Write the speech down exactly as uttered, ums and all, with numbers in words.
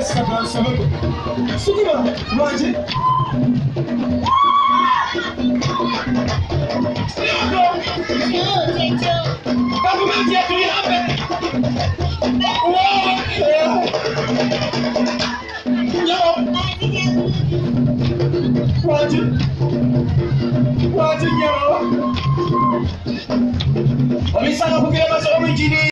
sakran sebab. Sukuma wajib. Kamu mesti tu yang apa? Wajib, wajib ya. Kami sangat berkira masuk orang ini.